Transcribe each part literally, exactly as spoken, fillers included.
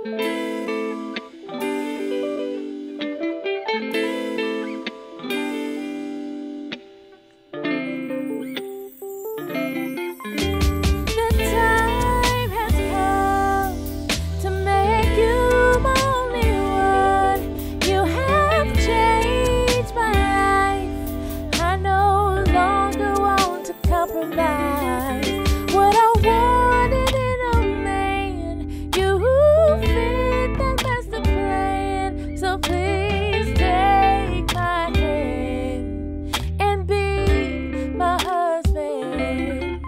What I wanted in a man, you fit that master plan. So please take my hand and be my husband.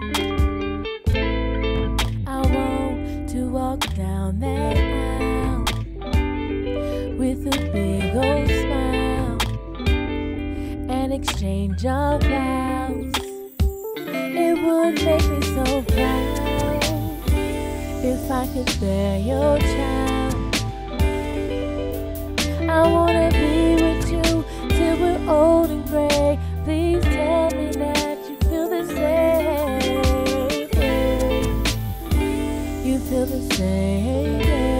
I want to walk down that aisle with a big old smile and exchange our vows. It would make me so proud if I could bear your child. I wanna be with you till we're old and gray. Please tell me that you feel the same way. You feel the same way.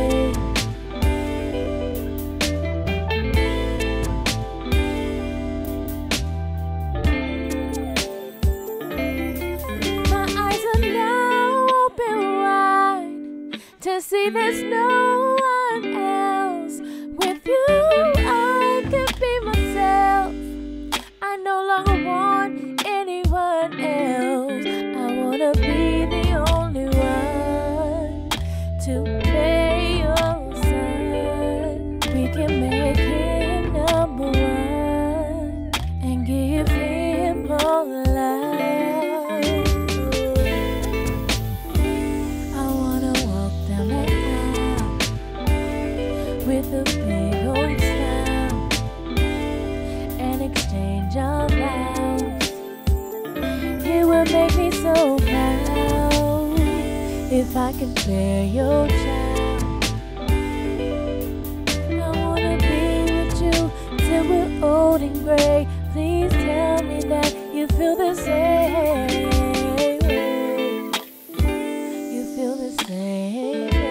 To see there's no one else. With you I could be myself. I no longer want anyone else. I wanna be the only one to marry your son. We can make him number one and give him all love. With a big old smile and exchange our vows. It would make me so proud if I could bear your child. I wanna be with you till we're old and gray. Please tell me that you feel the same way. You feel the same way.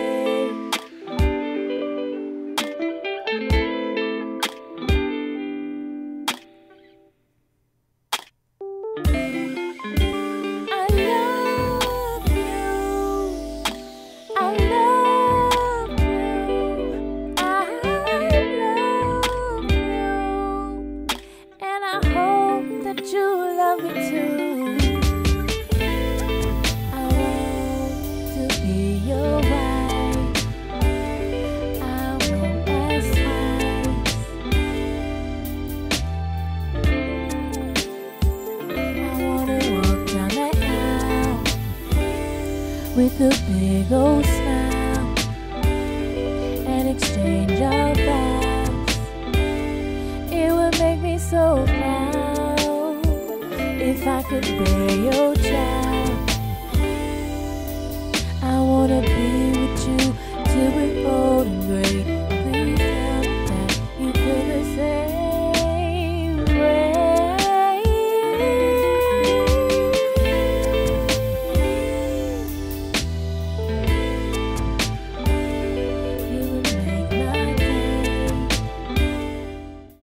You love me too. I want to be your wife. I won't ask twice. I wanna walk down that aisle with a big old smile and exchange our vows. It would make me so proud if I could bear your child. I wanna be with you till we're old.